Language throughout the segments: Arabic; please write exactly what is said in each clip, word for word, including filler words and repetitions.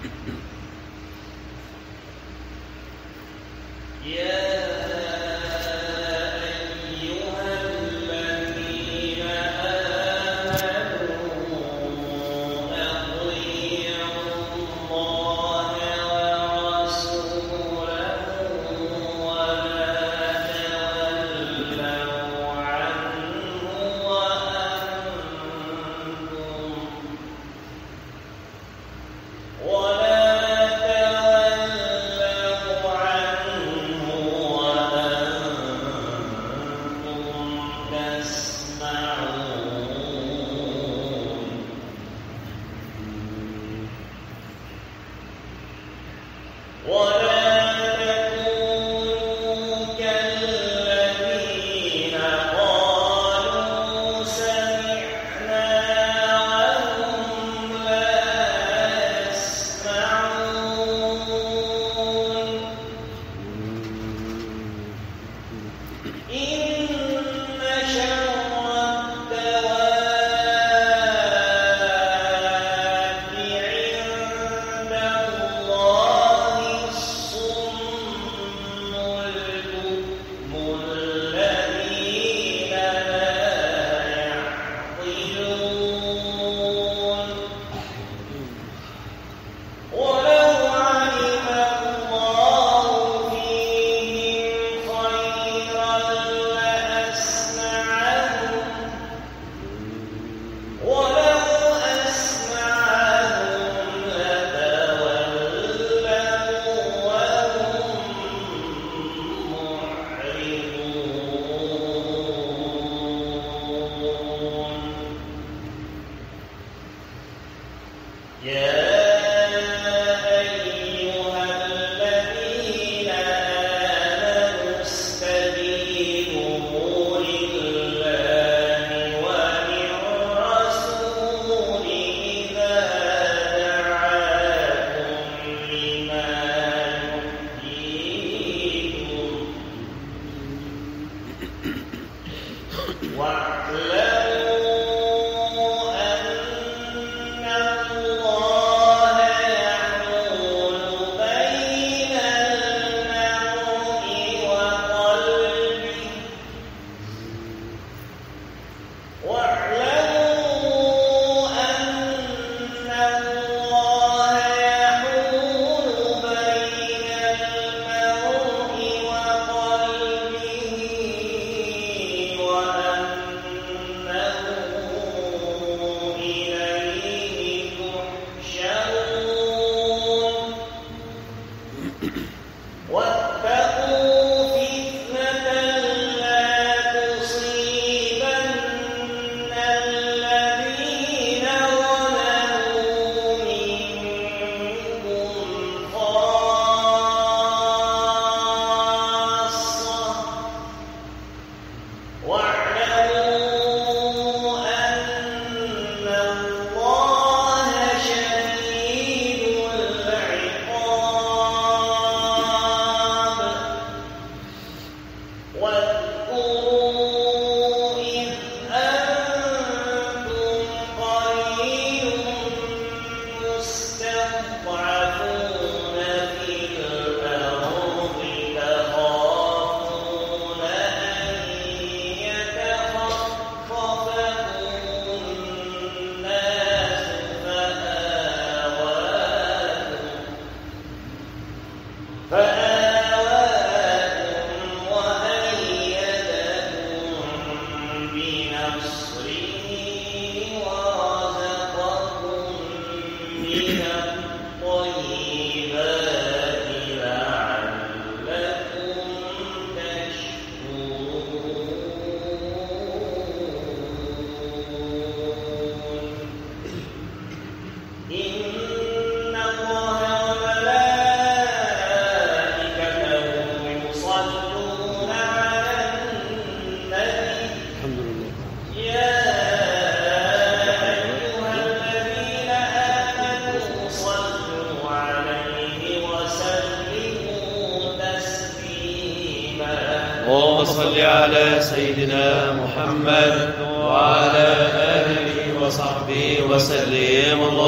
صل على سيدنا محمد وعلى آله وصحبه وسلم. اللهم صل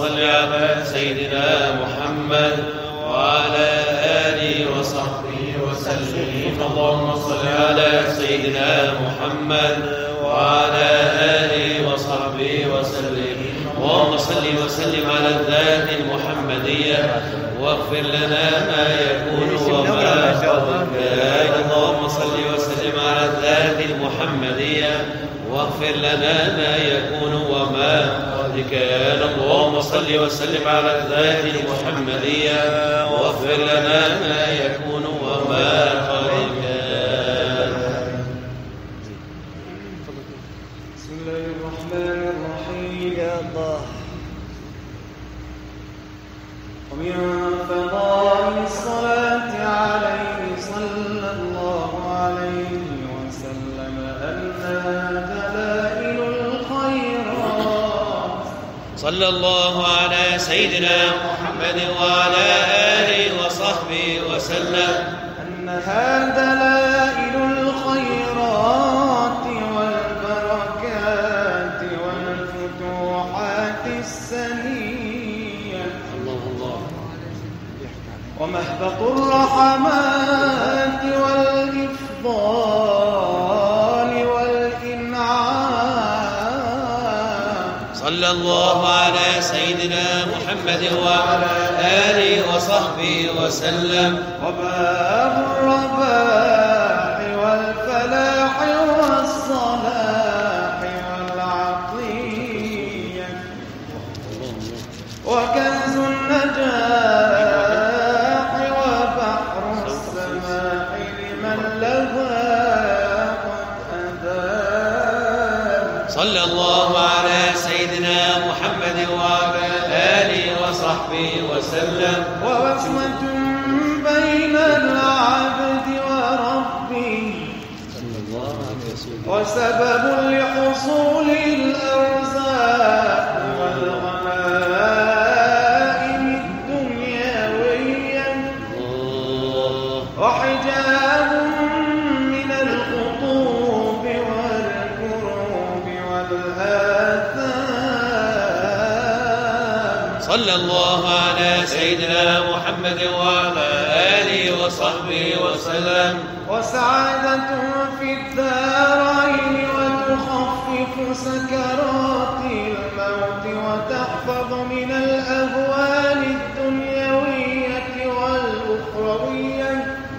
صل على سيدنا محمد وعلى آله وصحبه وسلم. اللهم صل على سيدنا محمد وعلى آله وصحبه وسلم. اللهم صل وسلم على الذات المحمدية واغفر لنا ما يكون وما قد كان. اللهم صل وسلم على الذات المحمدية واغفر لنا ما يكون وما قد كان. اللهم صل وسلم على الذات المحمدية واغفر لنا ما يكون وما قد كان. بسم الله الرحمن الرحيم. يا الله. ومن فضائل الصلاة عليه صلى الله عليه وسلم أنها دلائل الخيرات. صلى الله على سيدنا محمد وعلى آله وصحبه وسلم أنها دلائل الخيرات والبركات والفتوحات السنية. الله الله. ومهبط الرحمات والإفضال والإنعام. صلى الله على سيدنا محمد وعلى آله وصحبه وسلم. وباب الرباح والفلاح والصلاح والعطية وكنز النجاح وبحر السماح لمن لها قد أدام. صلى الله على سيدنا محمد وعلى آله وصحبه وسلم. ووصمة بين العبد وربه وسبب لحصول الأرزاق والغنائم الدنيوية وحجاب من الخطوب والكروب والآثام. صلى الله على سيدنا محمد وعلى آله وصحبه وسلم. وسعادة في الدارين وتخفف سكرات الموت وتحفظ من الأهوال الدنيوية والأخروية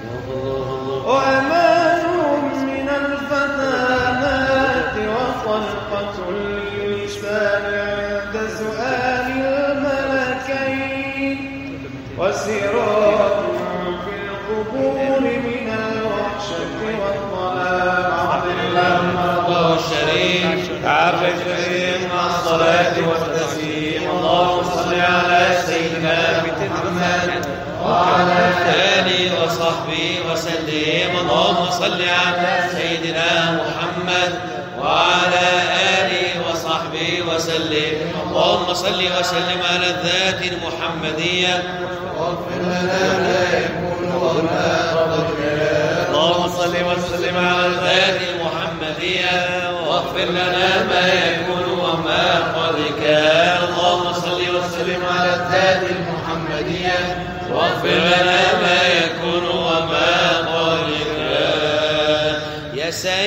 وأمان من الفتانات وطلقة للسان عند سؤال الملكين وسراج في القبور من الوحشة والضلال. عبد الله الله الشريف عبد الكريم مع الصلاة والتسليم. اللهم صل على سيدنا محمد وعلى آله وصحبه وسلم. اللهم صل على سيدنا محمد وعلى آله وصحبه وسلم. اللهم صل وسلم على الذات المحمدية واغفر لنا ما يكون وما قد كان. اللهم صل وسلم على الذات المحمدية واغفر لنا ما يكون وما قد كان. اللهم صل وسلم على الذات المحمدية واغفر لنا ما يكون وما قد كان. يا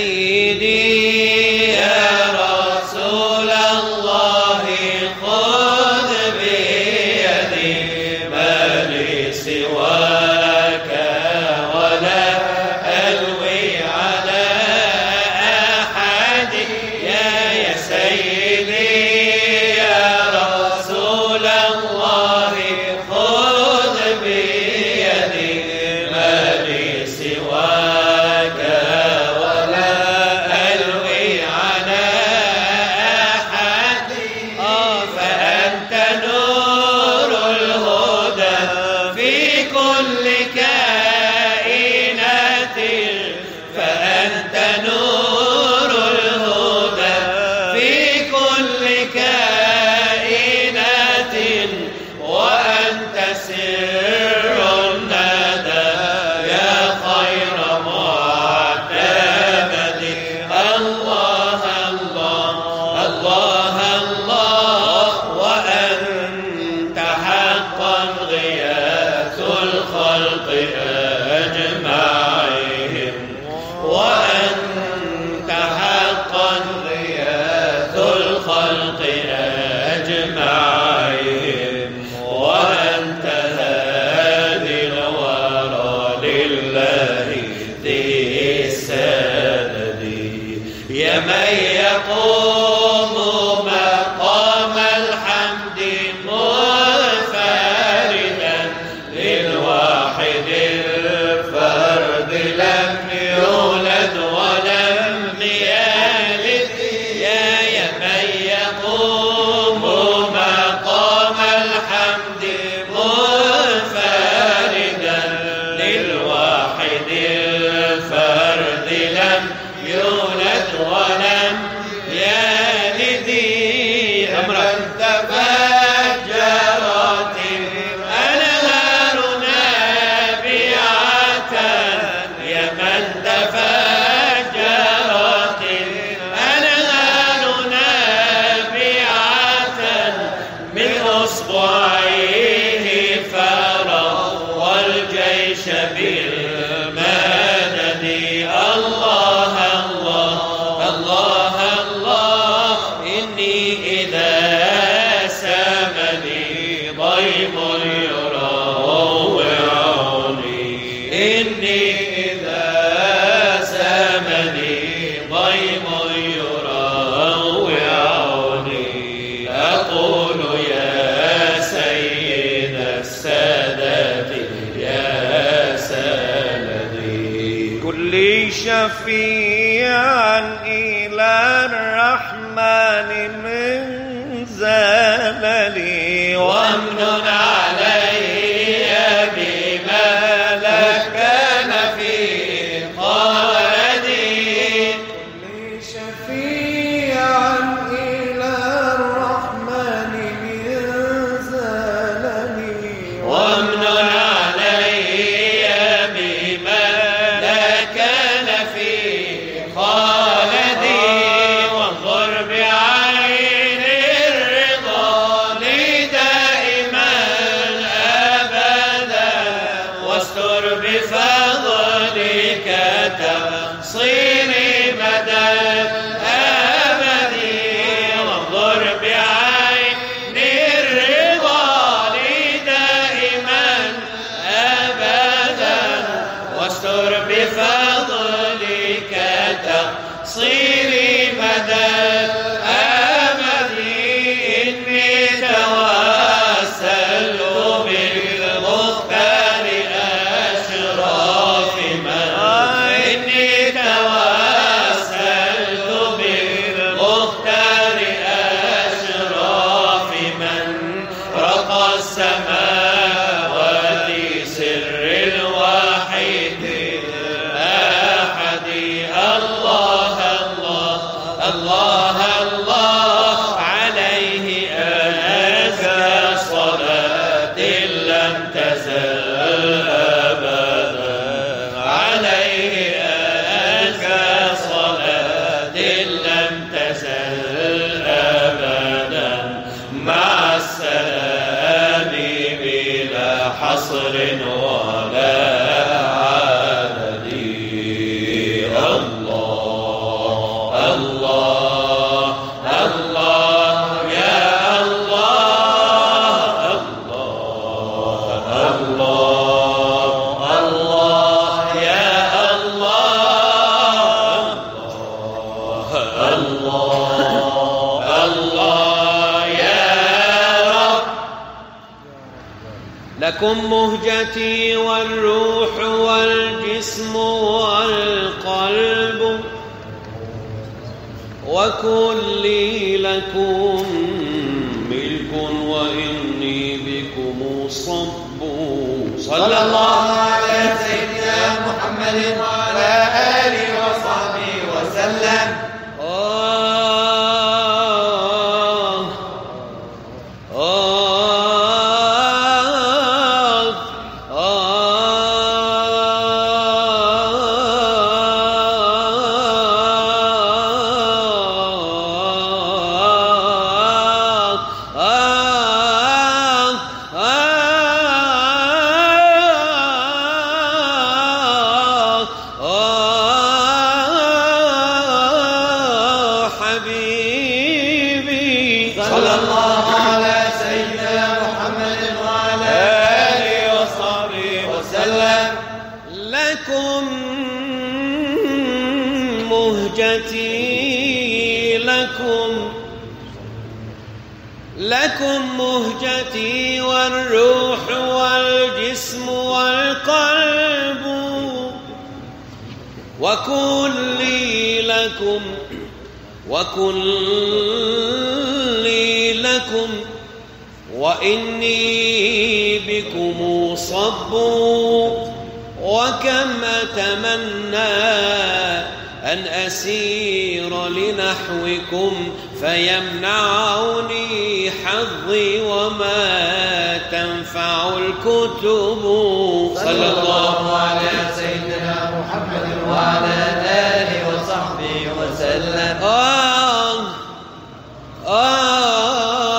سيدي يا رسول الله خذ بيدي ما لي سواك ولا ألوي على أحد. يا يا سيدي يا رسول الله خذ بيدي ما لي سواك ولا ألوي سيدي أمرا تفجرت الأنهار نابعة يا من تفجرت الأنهار نابعة من أصبعيه فرغ والجيش بالمدد الله الله الله الله إني إذا سمني ضيم يروعني إني إذا سمني ضيم يروعني أقول يا سيد السادة يا سندي كل شفيعا إلى الرحمن من زللي وامنن علي بما لكان في خالدي كل شفيعا إلى الرحمن من زللي وامنن علي بما لكان في خالدي وانظر بعين الرضا لي دائما أبدا واستر بفضلك تقصيري مدى أبدي وانظر بعين الرضا لي دائما أبدا واستر بفضلك تقصيري مدى أبدي إني توسلت بالمختار أشرف من إني توسلت بالمختار أشرف من رقى السماوات سر الواحد الأحد الله الله الله الله عليه أزكى صلاة لم تزل أبدا عليه أزكى صلاة لم تزل أبدا مع السلام بلا حصر ولا عدد الله الله الله يا الله الله الله الله يا الله الله الله يا رب لكم مهجتي والروح والجسم والقلب وكلي لكم ملك وإني بكم صب صلى الله على سيدنا محمد وعلى آله وصحبه وسلم آه آه صلى الله على سيدنا محمد وعلى آله وصحبه وسلم لكم مهجتي لكم لكم مهجتي والروح والجسم والقلب وكلي لكم وكلي لكم وإني بكم صب وكم أتمنى أن أسير لنحوكم فيمنعني حظي وما تنفع الكتب. صلى الله على سيدنا محمد وعلى آله وصحبه وسلم. آه آه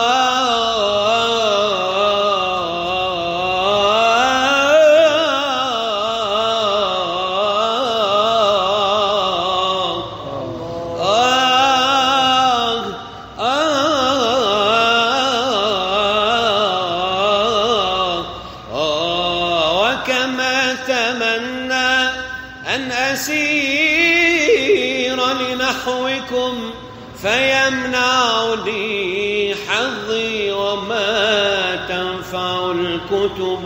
فيمنعني حظي وما تنفع الكتب.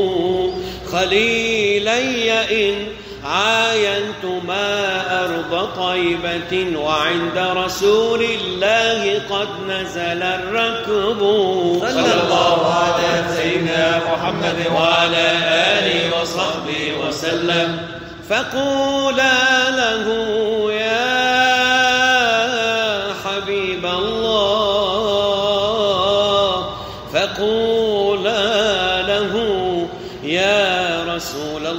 خليلي إن عاينت ما أرض طيبة وعند رسول الله قد نزل الركب. صلى الله على سيدنا محمد وعلى آله وصحبه وسلم. فقولا له يا حبيب الله، فقولا له يا رسول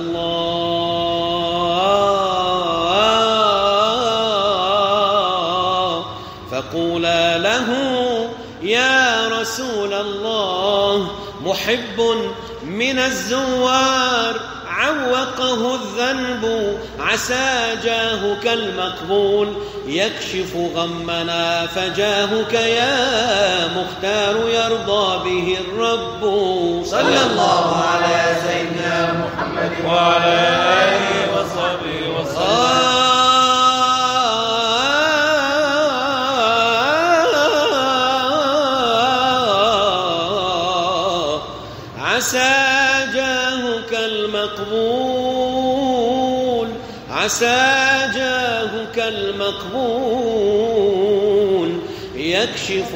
الله، فقولا له يا رسول الله. محب من الزوار عوقه الذنب، عسى جاهك المقبول يكشف غمنا، فجاهك يا مختار يرضى به الرب. صلى الله على سيدنا محمد وعلى آله وصحبه وسلم. عسى جاهك المقبول، عسى جاهك المقبول يكشف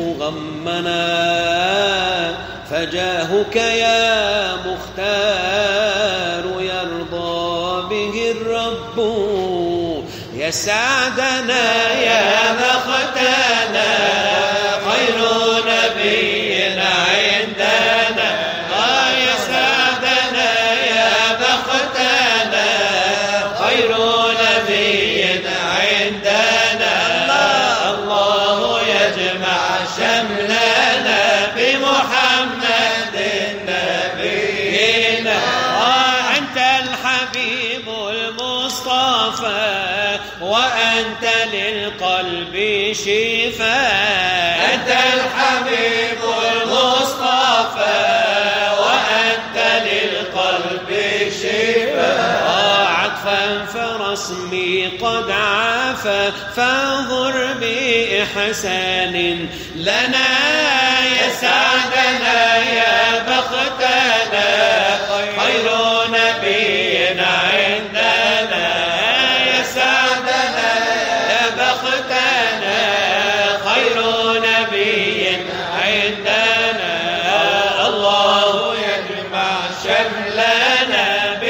غمنا، فجاهك يا مختار يرضى به الرب. يا سعدنا يا بختنا خير نبي عندنا، يا سعدنا يا بختنا خير نبي عندنا. الله يجمع شملنا بمحمد نبينا. أنت الحبيب المصطفى وأنت للقلب شفاء. أنت الحبيب المصطفى وأنت للقلب شفاء. عطفا فرسمي قد عافى، فانظر بإحسان لنا. يا سعدنا يا بختنا خير نبي عندنا. يا سعدنا يا بختنا خير نبي عندنا. الله يجمع شملنا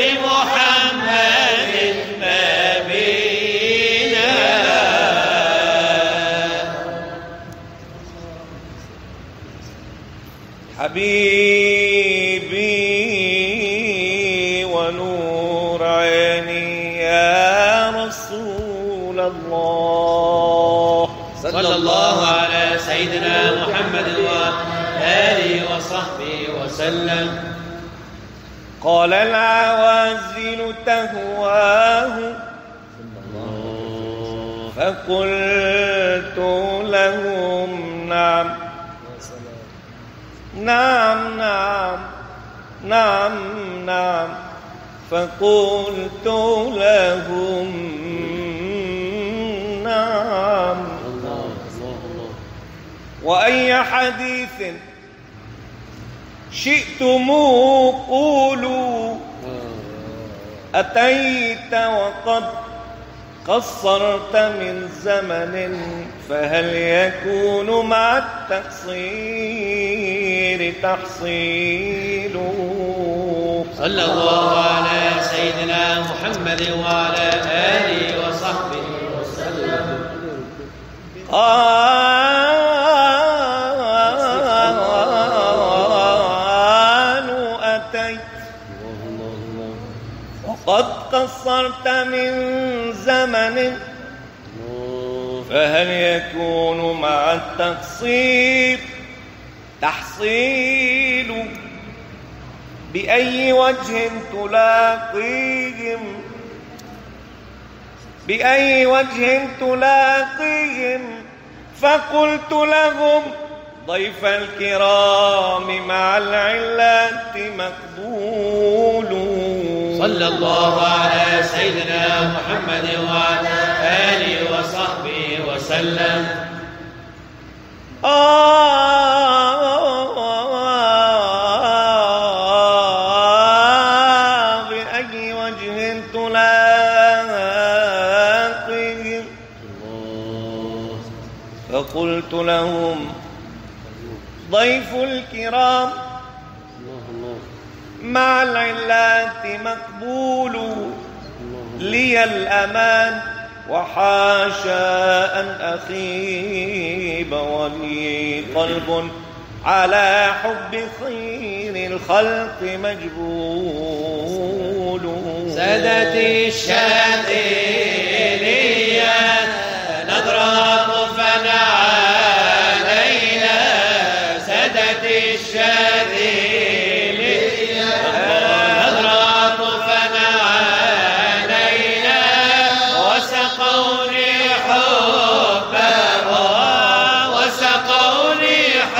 بمحمد نبينا. حبيبي ونور عيني يا رسول الله. صلى الله على سيدنا محمد وآله وصحبه وسلم. قال العوازل تهواه، فقلت لهم نعم نعم نعم نعم نعم، فقلت لهم نعم. وأي حديث شئتم قولوا، أتيت وقد قصرت من زمن، فهل يكون مع التقصير تحصيل؟ صلى الله على سيدنا محمد وعلى آله وصحبه وسلم. آه مع التقصير تحصيل، بأي وجه تلاقيهم بأي وجه تلاقيهم فقلت لهم ضيف الكرام مع العلات مقبول. صلى الله على سيدنا محمد وعلى آله وصحبه وسلم. آه بأي وجه تلاقيهم فقلت لهم ضيف الكرام مع العلات مقبول، لي الأمان وحاشا أن أخيب، ولي قلب على حب خير الخلق مجبول. سادتي الشاذلية نظرة طفنا علينا، سادتي الشاذلية نظرة طفنا علينا، وسقوني حبهم وسقوني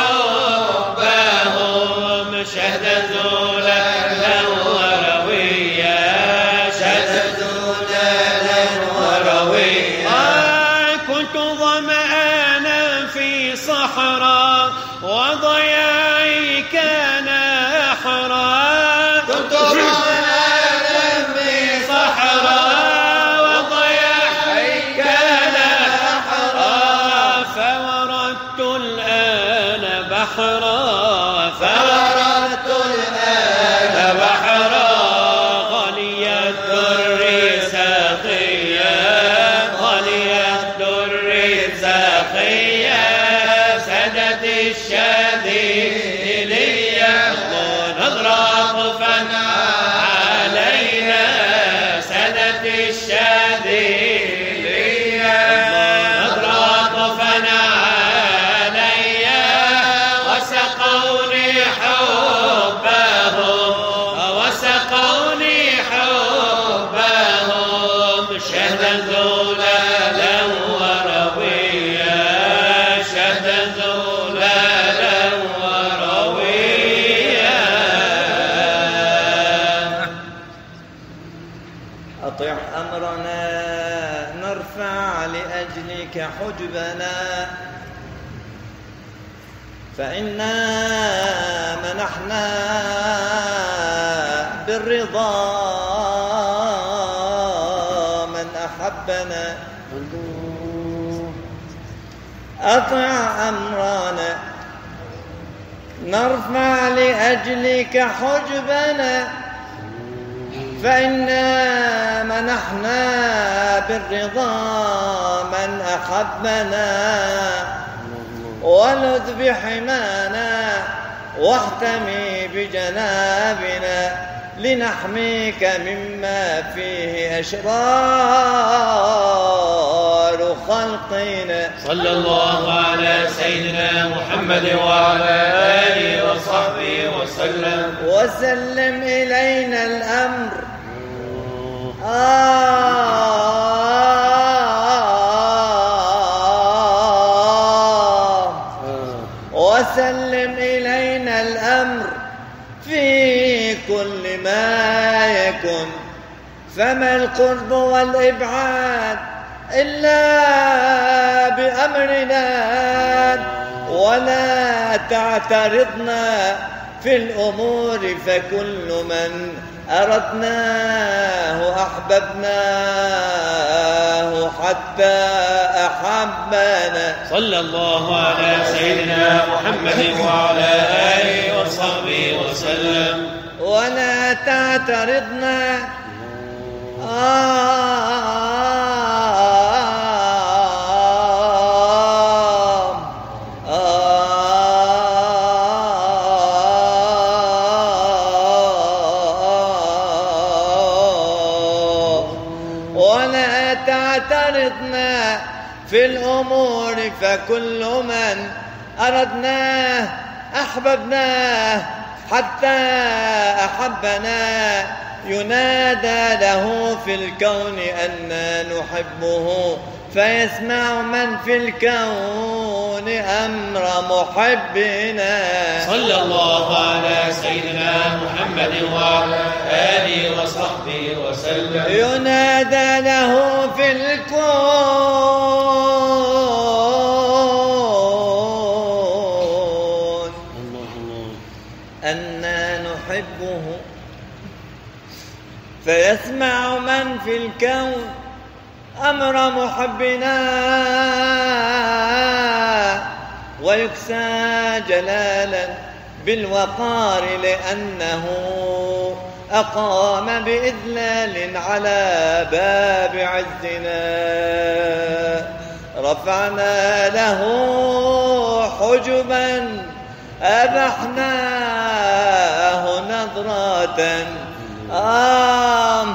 حبهم شهدا ذولا ورويا، شهدا ذولا ورويا. كنت ظمآنا في صحراء وضياعي كان أحرى، كنت ظمآنا في صحراء وضياعي كان أحرى، فوردت الآن بحرا فوردت الآن بحرا، غلي الدر ساقيا غلي الدر ساقيا، سادت الشاذلية نظرة طفنا علينا، سادت الشاذلية نظرة طفنا عليا، وسقوني حبهم وسقوني حبهم شهدا ذولالا ورويا، شهدا ذولالا ورويا. أطع أمرنا نرفع لأجلك حجبنا، فإنا منحنا بالرضا من أحبنا. أطع أمرنا نرفع لأجلك حجبنا، فإنا منحنا بالرضا من أحبنا، ولذ بحمانا واحتمي بجنابنا، لنحميك مما فيه أشرار خلقنا. صلى الله على سيدنا محمد وعلى آله وصحبه وسلم. وسلم إلينا الأمر آه وسلم إلينا الأمر في كل ما يكن، فما القرب والإبعاد إلا بأمرنا، ولا تعترضنا في الأمور، فكل من أردناه أحببناه حتى أحبنا. صلى الله على سيدنا محمد وعلى آله وصحبه وسلم. ولا تعترضنا ولا تعترضنا في الأمور فكل من أردناه أحببناه حتى أحبنا ينادى له في الكون أننا نحبه فيسمع من في الكون أمر محبنا. صلى الله على سيدنا محمد وعلى آله وصحبه وسلم. ينادى له في الكون أننا نحبه فيسمع من في الكون أمر محبنا ويكسى جلالا بالوقار لأنه أقام بإذلال على باب عزنا. رفعنا له حجبا أبحناه نظرة آم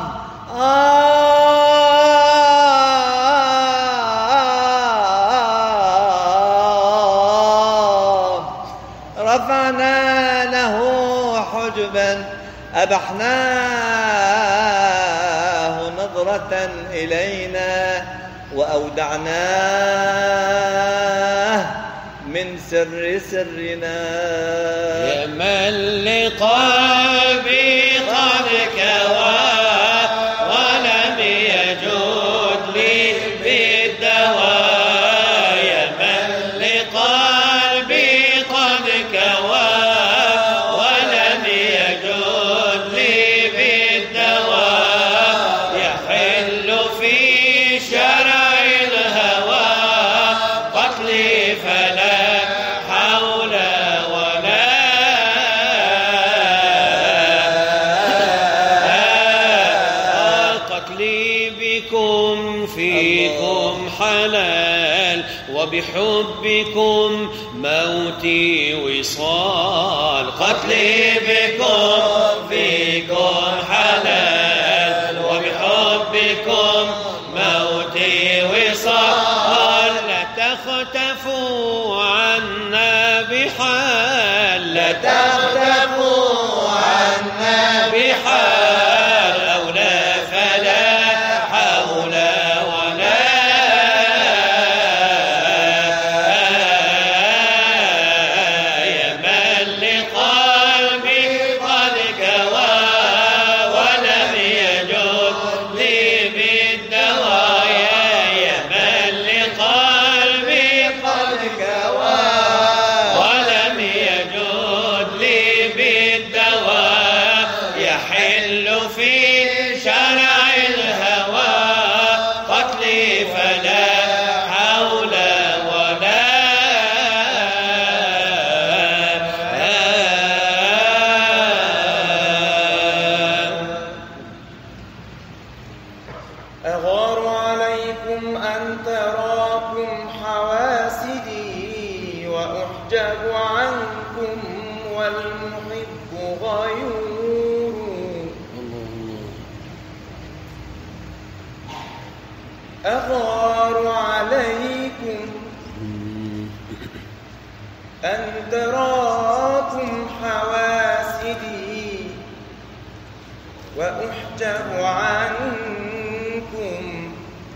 آم رفعنا له حجبا أبحناه نظرة إلينا وأودعناه من سر سرنا. يا من لقلبي قد كوى ولم يجود لي بالدواء. يا من لقلبي قد كوى ولم يجود لي بالدواء. يحل في شرع الهوى قتلي فلا حول ولا قتلي بكم فيكم حلال وبحبكم موتي وصال. قتلي بكم فيكم حلال وبحبكم موتي وصال. لا تختفوا عنا بحال لا تختفوا عنا بحال أو لا فلا حول ولا يا من لقلبي قد كوى ولم يجد لي بالدواء. يا من لقلبي قد كوى ولم يجد لي بالدواء. يحل في شرع الهوى قتلي فلا حول ولا أغار عليكم أن تراكم حواسدي وأحجب عنكم والمحب غيور. أغار عليكم أن تراكم حواسدي وأحجب عنكم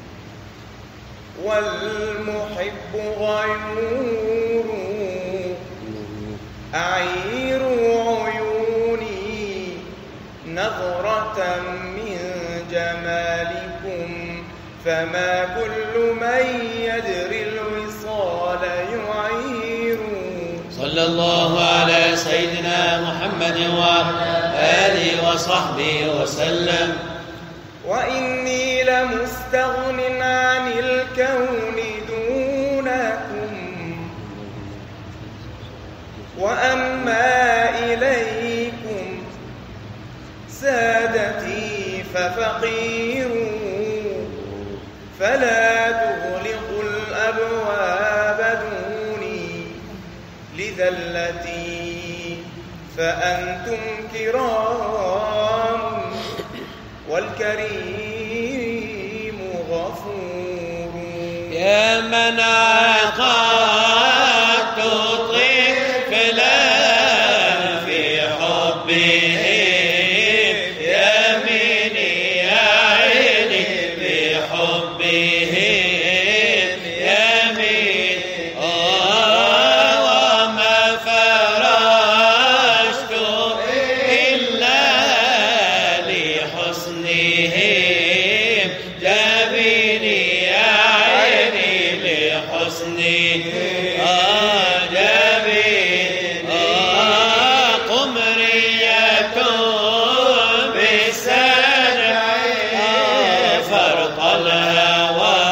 والمحب غيور. أعير عيوني نظرة من جمالكم فما كل من يدري الوصال يعير. صلى الله على سيدنا محمد وعلى آله وصحبه وسلم. وإني لمستغن عن الكون دونكم وأما إليكم سادتي ففقير. فلا تغلقوا الأبواب دوني لذلتي فأنتم كرام والكريم غفور. يا يا من عقدت طفلا في حبه يميني يا عيني في حبه يمين آه وما فرشت إلا لحسنهم جبيني يا عيني لحسنه آه جبين آه قمرية بسرع آه فرط الهوى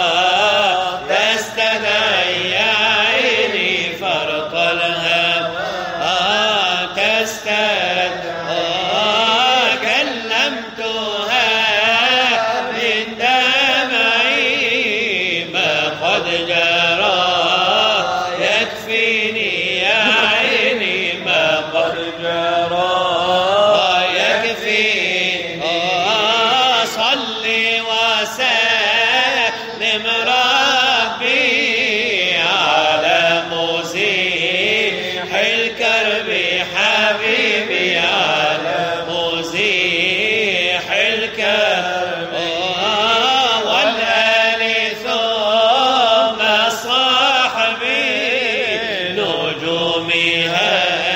تستدعي يا عيني فرط الهوى آه تستدعي آه كلمتها من دمعي ما قد جرى يكفيني يا عيني ما قد جرى يكفيني آه صلي وسلم ربي على مزيح الكرب حبيبي على مزيح الكرب آه والآل ثم صحبي نجومها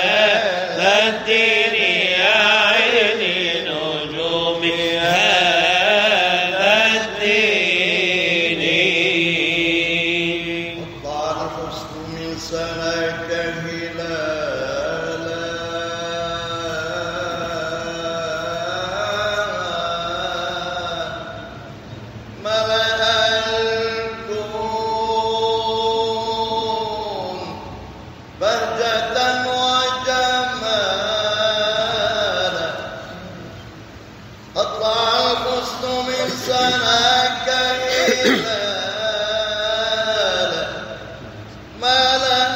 الدين يا عيني نجومها الدين طال الحسن من سناك هلالا ملأ الكون بهجة وجمالا أطلع الحسن من سناك هلالا ملأ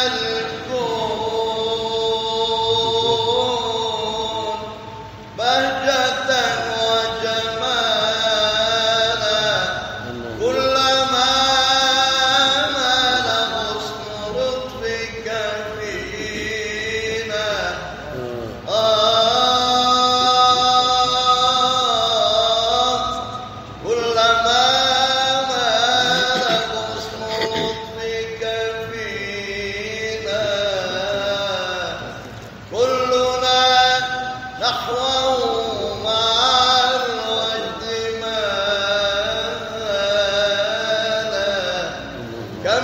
الكون بهجة وجمالا كلما مال حسن لطفك فينا آه كلما مال حسن لطفك فينا كلنا نحوه مع الوجد مالا كم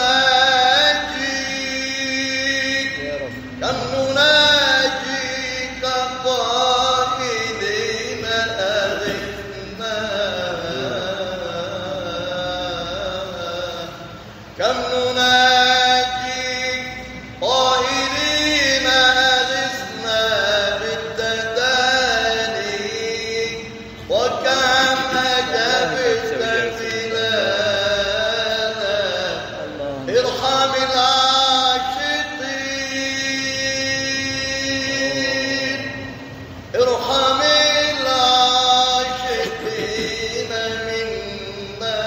نناجيك كم نناجيك قائلين أغثنا كم نناجيك قائلين أغثنا بالتداني وكم أجبت بلانا ارحم العاشقين ارحم العاشقين منا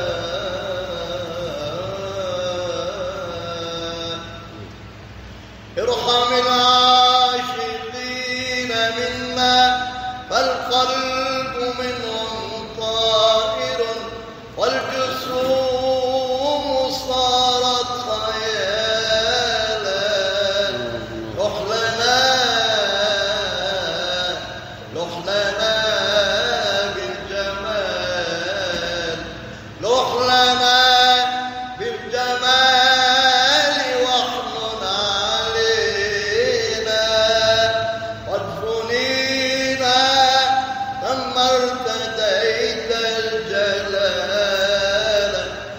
ارحم العاشقين منا فالقلب منهم طائر والجسوم صارت خيالا لح لنا لح لنا بالجمال لح لنا بالجمال واحنن علينا قد فنينا ثم ارتديت الجلال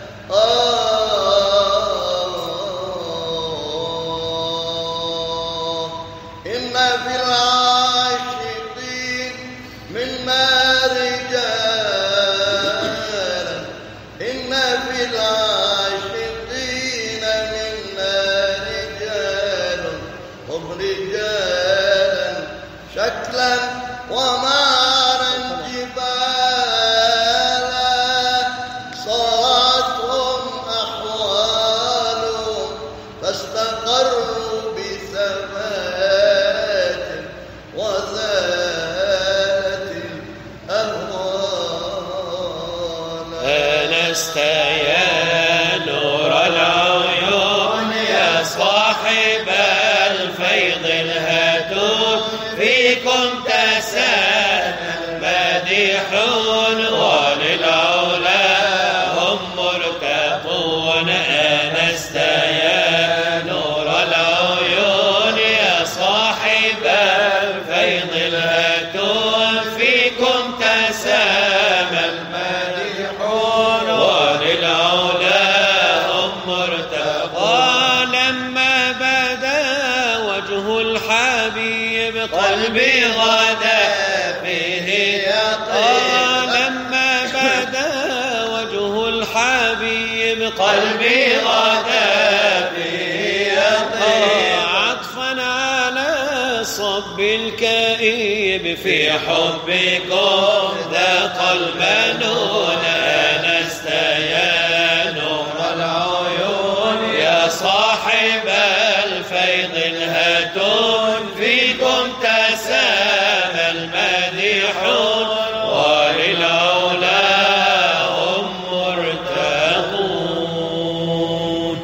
آه إن في العاشقين منا رجالا إن في العاشقين منا رجال هم رجالا شكلا ومعنا جبالا صارتهم فاستقروا بثبات وزالت الأهوال. أنست يا نور العيون يا صاحب الفيض الهاتون، فيكم تسامى المادحون وللعلا هم مرتقون. أنست يا نور العيون يا صاحب الفيض الهاتون، فيكم تسامى المادحون وللعلا هم مرتقون. لما بدا وجه الحبيب قلبي غدا فيه يقين. لما بدا وجه الحبيب قلبي غدا فيه يقين. عطفا على صب الكئيب في حبكم ذاق المنون. أنست يا نور العيون يا صاحب الفيض الهاتون، فيكم تسامى المادحون وللعلا هم مرتقون.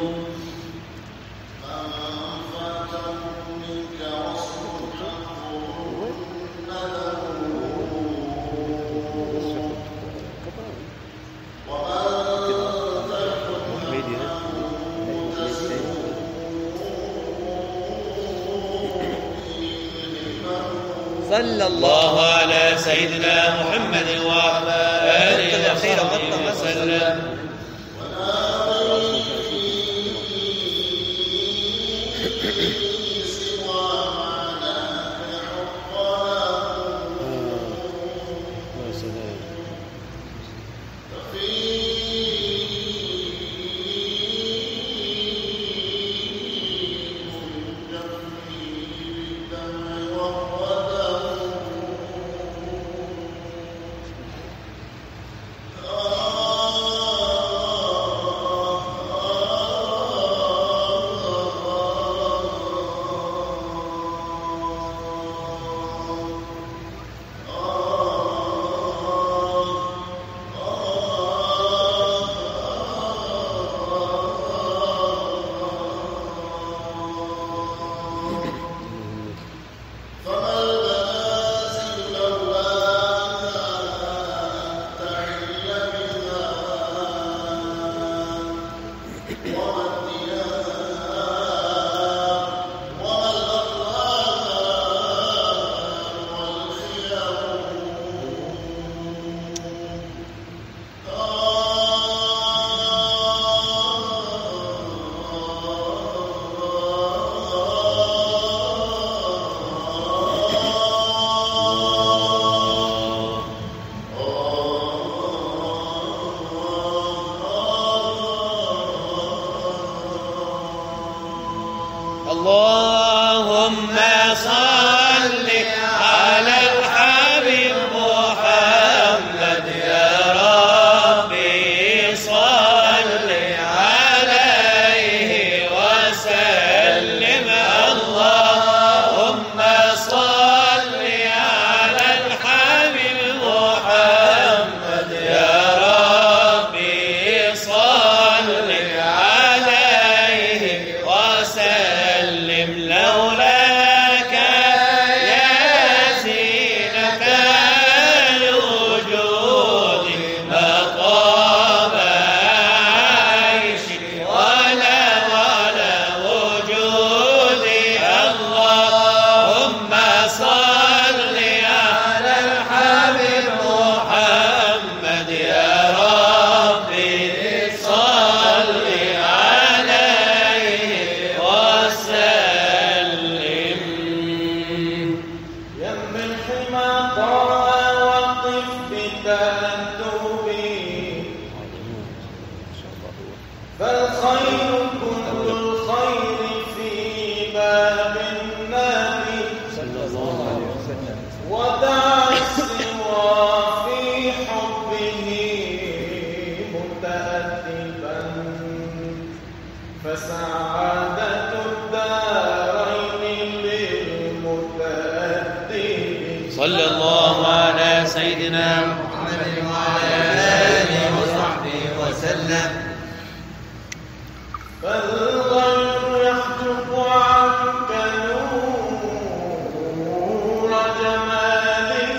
صلى الله على سيدنا محمد وعلى آله وصحبه وسلم. اللهم صل على الحبيب محمد يا ربي صل عليه وسلم. اللهم صل على الحبيب محمد يا ربي صل عليه وسلم. لولاك يا زينة الوجود ما طاب عيشي ولا ولا وجودي. اللهم صل على الحبيب محمد يا ربي صل عليه وسلم. صلى الله على سيدنا محمد وعلى آله وصحبه وسلم. فالغيب يحجب عنك نور جماله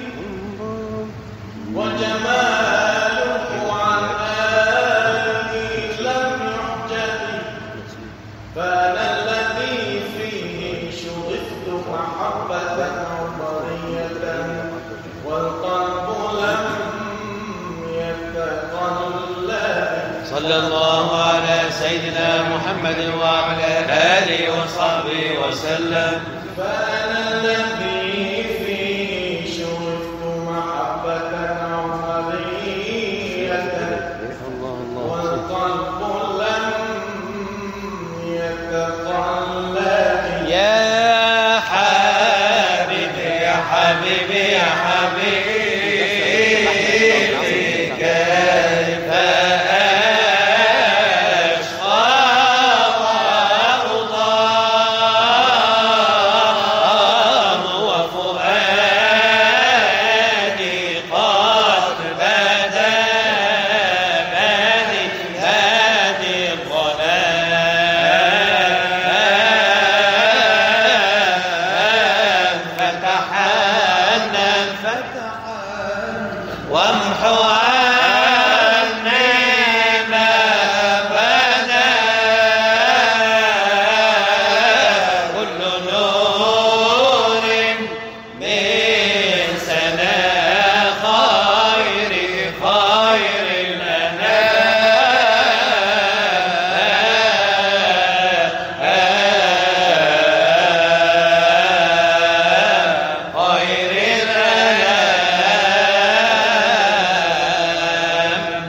وجمالك عن آله لم يحجب. فأنا الذي فيه شغفت محبة عمرية والقلب لم يتقلب. صلى الله على سيدنا محمد وعلى آله وصحبه وسلم. فأنا الذي فيه شغفت محبة عمرية والقلب لم يتقلب. يا حبيبي يا حبيبي يا حبيبي كيف أشقى وأضام وفؤادي قد بدا بادي هادي الظلام فتحنن وامحو عني ما بدا كل نور من سنا خير خير الأنام خير الأنام.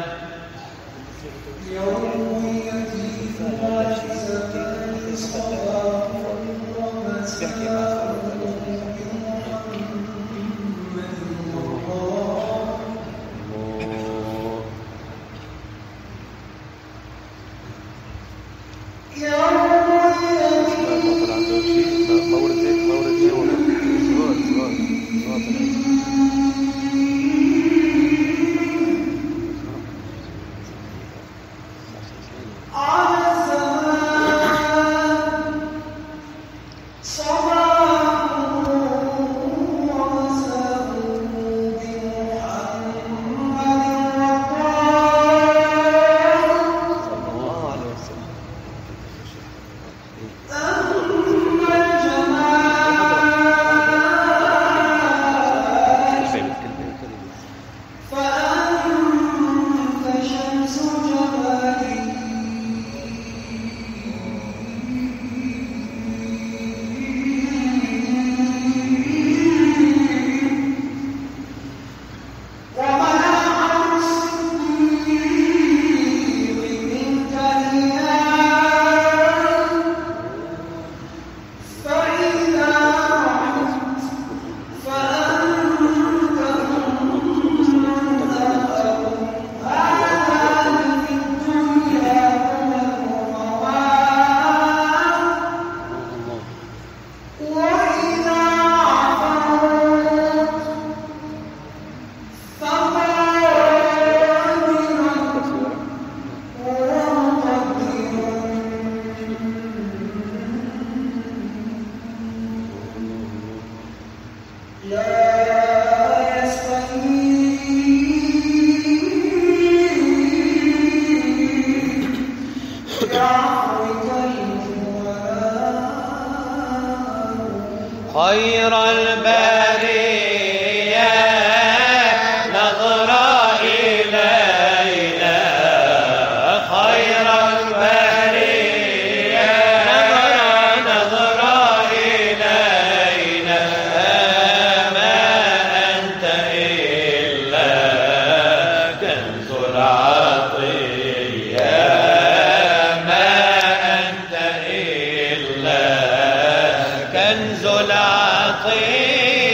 خير البرية نظرة إلينا خير البرية نظرة نظرة إلينا ما أنت إلا كنز العطية ما أنت إلا كنز العطية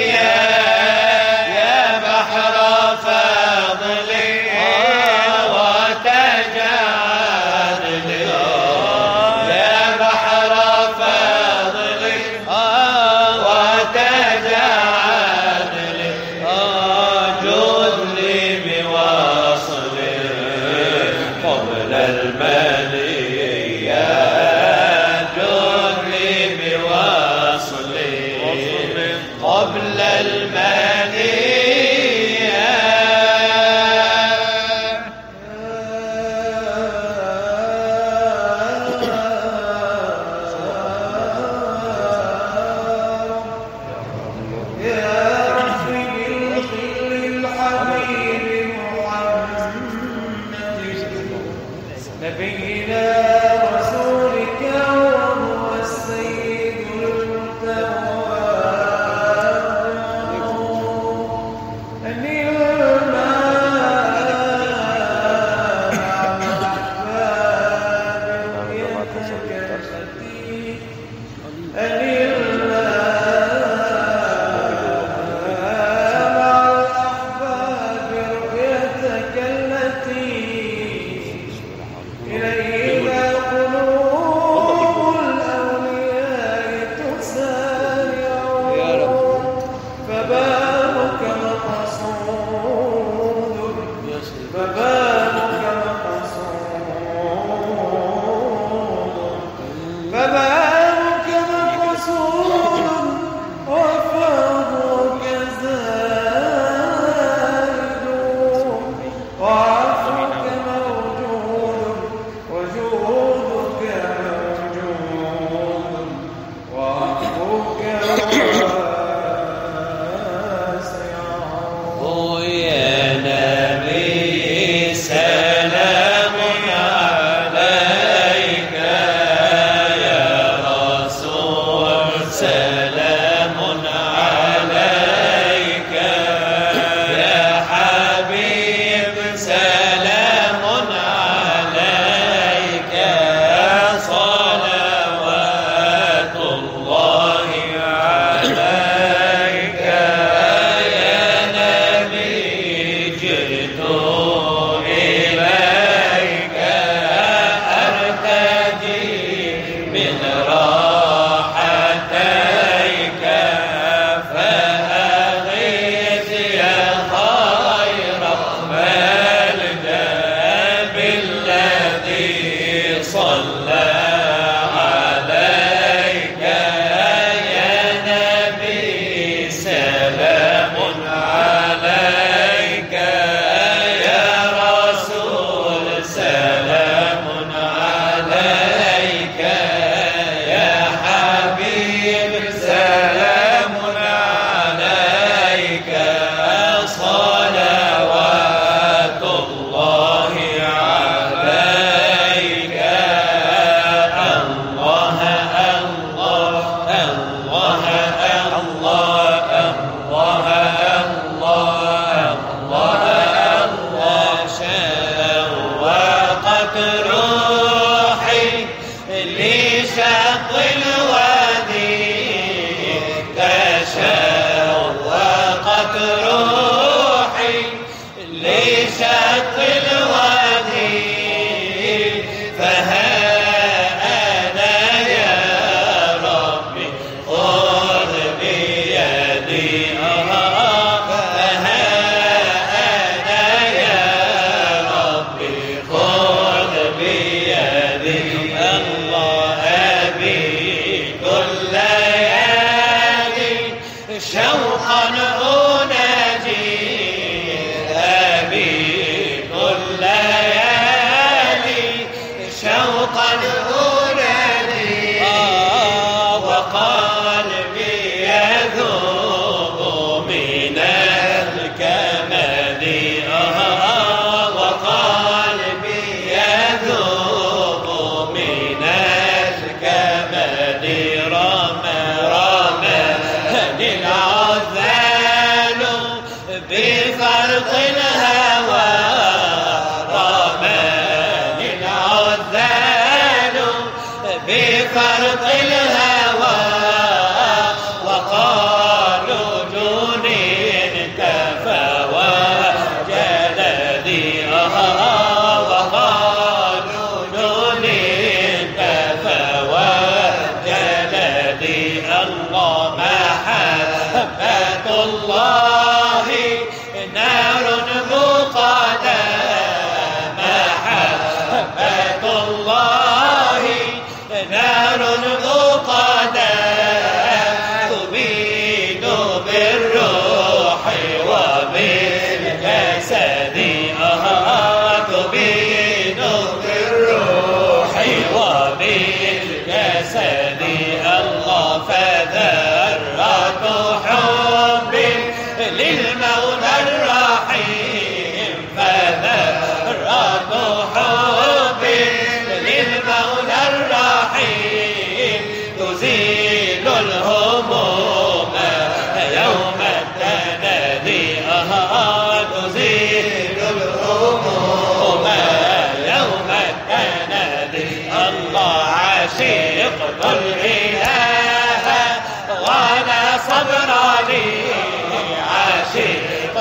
عشيق الإله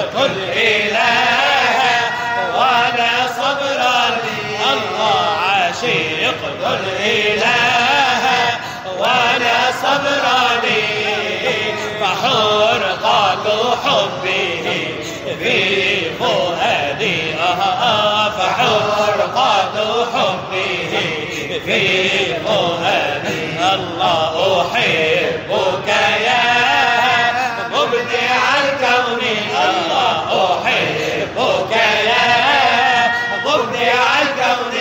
اقتل إله ولا صبر لي الله عاشق اقتل إله ولا صبر لي فحرقة حبه في فؤادي فحرقة حبه في فؤادي الله أحبك يا مبدع الكون الله أحبك يا مبدع الكون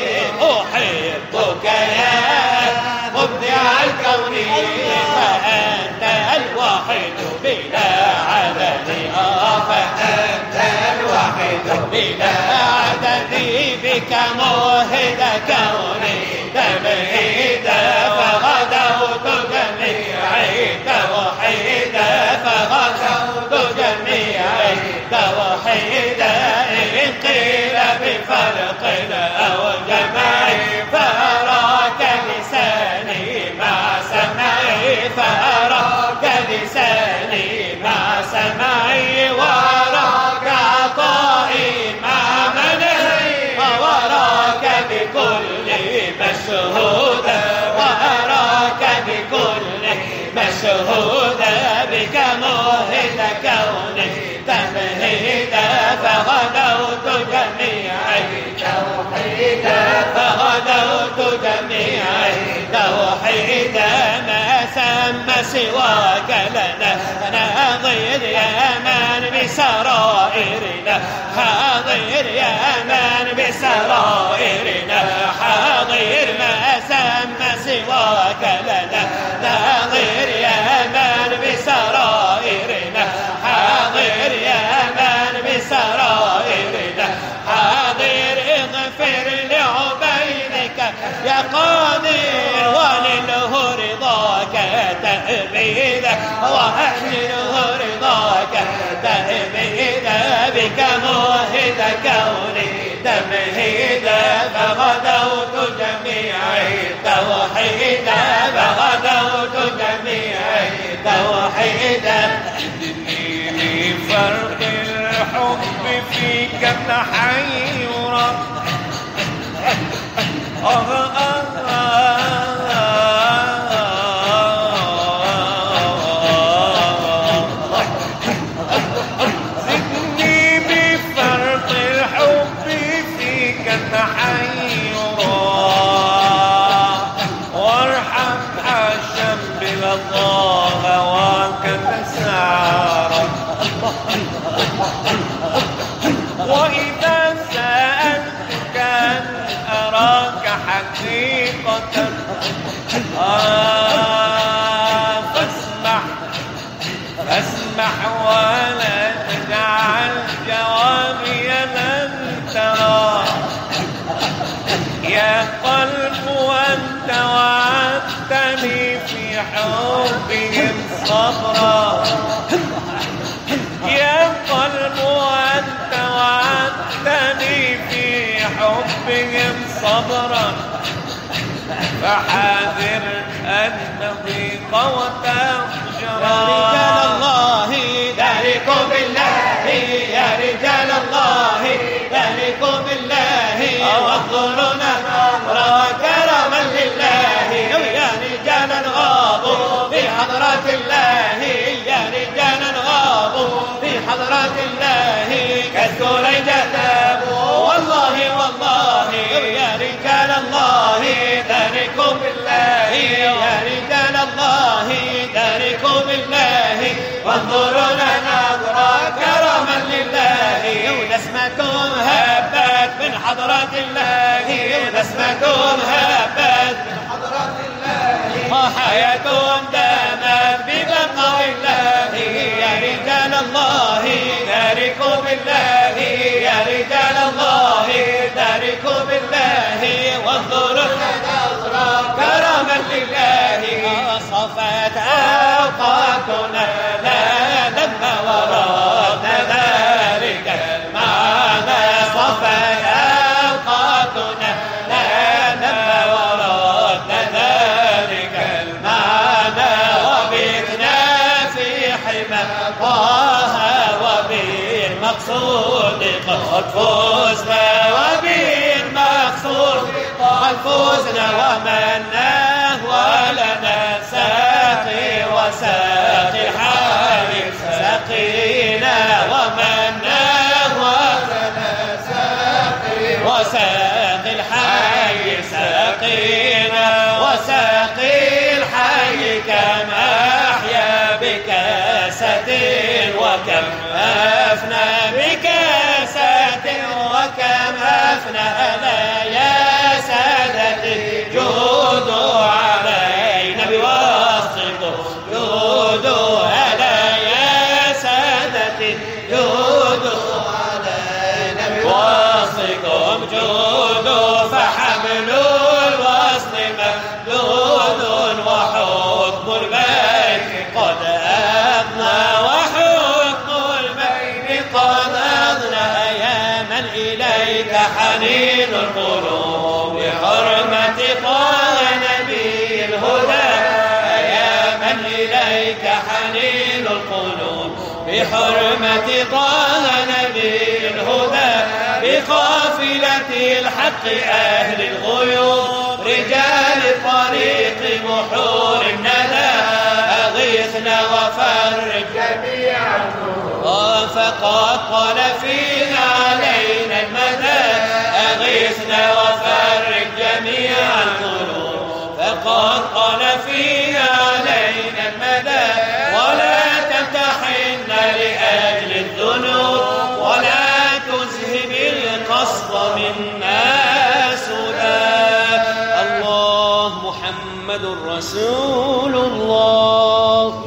أحبك يا مبدع الكون فأنت الوحيد بلا عدد فأنت الوحيد بلا عدد بك موهد كوني تمهيدا فغدوت جميعي توحيدا فغدوت جميعي توحيدا إن قيل بفرق أو جمعي فأراك لساني مع سمعي فأراك لساني مع سمعي وأراك عطائي مع منعي وأراك بكل مشهودا وأراك بكل مشهودا بك موهد كوني تمهيدا فغدوت جميعي توحيدا فغدوت جميعي توحيدا ما سمى سواك لنا ناظر يا من بسرائرنا حاضر يا من بسرائرنا حاضر ما سمى سواك لنا ناظر يا من بسرائرنا حاضر يا من بسرائرنا حاضر اغفر لعبيدك يا قادر ولله رضاك تأبيدا وأهله رضاك تأبيدا بك موهد كوني تمهيدا فغدوت جميعي توحيدا فغدوت جميعي توحيدا فرق الحب فيك تحيرا آه آه زدني بفرق الحب فيك تحيرا وارحم حاشا بلا الله وكتسارا وإذا سألتك أن أراك حقيقة آه فاسمح فاسمح ولا تجعل جوابي لن ترى يا قلب أنت وعدتني في حبهم صبرا يا قلب أنت وعدتني في حبهم صبرا فحاذر أن تضيق وتفجرا يا رجال الله ذلكم بالله يا رجال الله ذلكم بالله وانظرنا كرما لله يا رجال غابوا في حضرة الله يا رجال غابوا في حضرة الله كالسريجة والله والله يا رجال الله ذلكم بالله يا رجال الله ذلكم بالله وانظرونا نظرا كرما لله ونسمكم هبت من حضرة الله ونسمكم هبت من حضرة الله وحياكم دامت ببقاء الله يا رجال الله ذلكم بالله يا رجال الله ذلكم بالله وانظرونا نظرا كرما لله صفت أوقاتنا لا لما وراءنا ذلك المعنى صفت أوقاتنا لا لما وراءنا ذلك المعنى وبثنا في حمى طه وبثنا بالمقصود قد فزنا وبالمقصود قد فزنا ومناه ولنا ساقي وساقي الحي سقينا ومناه ولنا ساقي وساقي الحي سقينا وساقي الحي كم أحيا بكاسة وكم أفنى بكاسة وكم أفنى ألا يا سادتي جودوا علينا بواسطه جودوا ألا يا سادتي جودوا علينا بواسطكم جودوا فحملوا الوصل ممدود وحكم البيت قد أضنى وحكم البيت قد أضنى يا من إليك حنين القلوب بحرمة طه نبي الهدى يا من إليك حنين القلوب بحرمة طه نبي الهدى بقافلة الحق أهل الغيوب رجال الطريق بحور الندى أغيثنا وفرج جميع النور فقد قال فينا علينا المدى أغيثنا وفرج جميع القلوب فقد قال فينا علينا المدى ولا تمتحن لأجل الذنوب ولا تذهب القصد منا سدى الله محمد رسول الله.